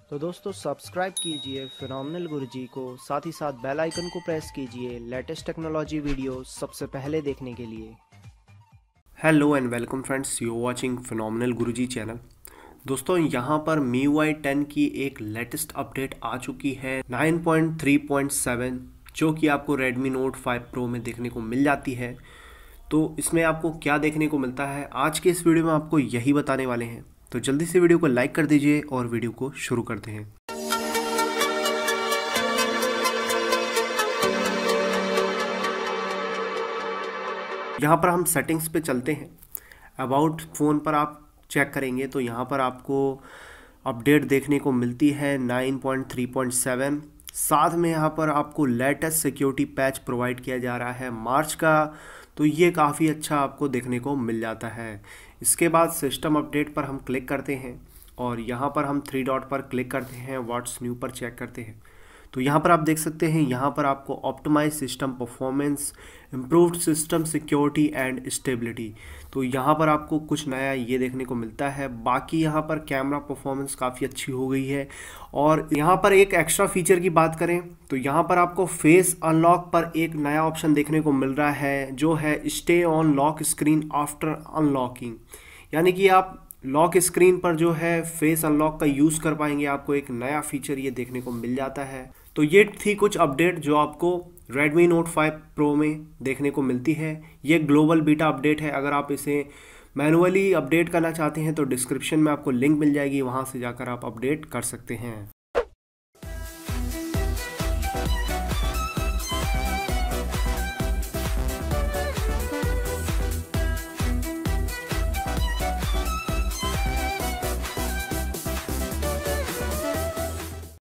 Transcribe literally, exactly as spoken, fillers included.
तो दोस्तों सब्सक्राइब कीजिए फिनोमिनल गुरुजी को, साथ ही साथ बेल आइकन को प्रेस कीजिए लेटेस्ट टेक्नोलॉजी वीडियो सबसे पहले देखने के लिए। Hello and welcome friends, you watching phenomenal Guruji channel. दोस्तों यहाँ पर M I U I ten की एक लेटेस्ट अपडेट आ चुकी है nine point three point seven, जो कि आपको Redmi Note फाइव Pro में देखने को मिल जाती है। तो इसमें आपको क्या देखने को मिलता है आज के इस वीडियो में आपको यही बताने वाले हैं। तो जल्दी से वीडियो को लाइक कर दीजिए और वीडियो को शुरू करते हैं। यहाँ पर हम सेटिंग्स पे चलते हैं। अबाउट फ़ोन पर आप चेक करेंगे तो यहाँ पर आपको अपडेट देखने को मिलती है nine point three point seven. साथ में यहाँ पर आपको लेटेस्ट सिक्योरिटी पैच प्रोवाइड किया जा रहा है मार्च का, तो ये काफ़ी अच्छा आपको देखने को मिल जाता है। इसके बाद सिस्टम अपडेट पर हम क्लिक करते हैं और यहाँ पर हम थ्री डॉट पर क्लिक करते हैं, व्हाट्स न्यू पर चेक करते हैं। तो यहाँ पर आप देख सकते हैं, यहाँ पर आपको optimize system performance, improved system security and stability, तो यहाँ पर आपको कुछ नया ये देखने को मिलता है। बाकी यहाँ पर कैमरा परफॉर्मेंस काफ़ी अच्छी हो गई है। और यहाँ पर एक एक्स्ट्रा फीचर की बात करें तो यहाँ पर आपको फेस अनलॉक पर एक नया ऑप्शन देखने को मिल रहा है, जो है stay on lock screen after unlocking. यानी कि आप लॉक स्क्रीन पर जो है फेस अनलॉक का यूज़ कर पाएंगे। आपको एक नया फीचर ये देखने को मिल जाता है। तो ये थी कुछ अपडेट जो आपको Redmi Note फाइव Pro में देखने को मिलती है। ये ग्लोबल बीटा अपडेट है। अगर आप इसे मैनुअली अपडेट करना चाहते हैं तो डिस्क्रिप्शन में आपको लिंक मिल जाएगी, वहाँ से जाकर आप अपडेट कर सकते हैं।